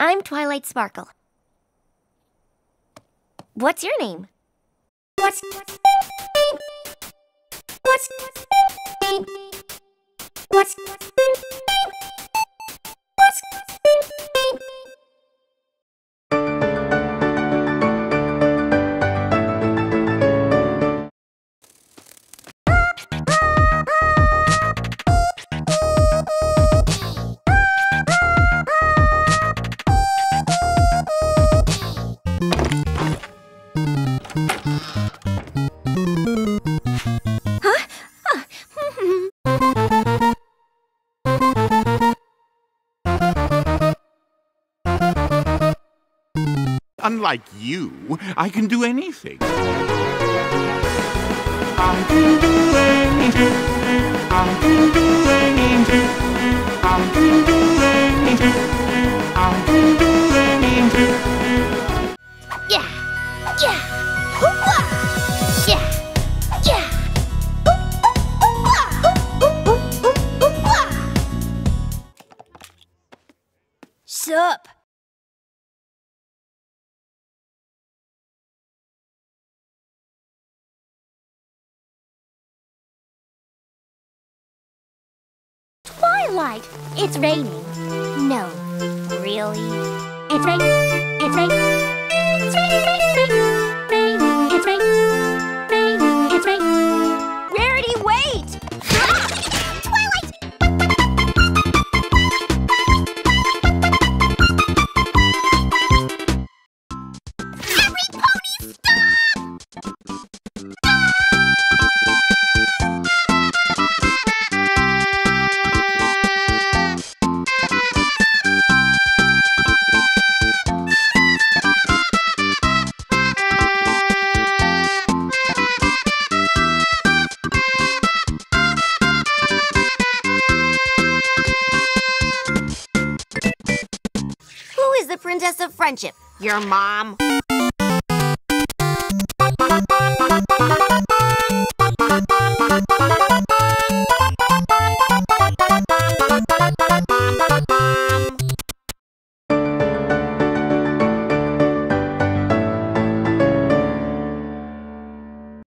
I'm Twilight Sparkle. What's your name? What's Unlike you, I can do anything. I can do anything. I can do anything. I can do anything. I can do anything. Yeah! Yeah! Hoo-wah! Yeah! Yeah! Hoo-wah! Sup? Twilight! It's raining. No, really? It's raining. It's raining. It's raining, rain, it's rain, it's rain. Rarity, wait! Ah! Twilight! Every pony, stop! Who is the Princess of Friendship? Your mom?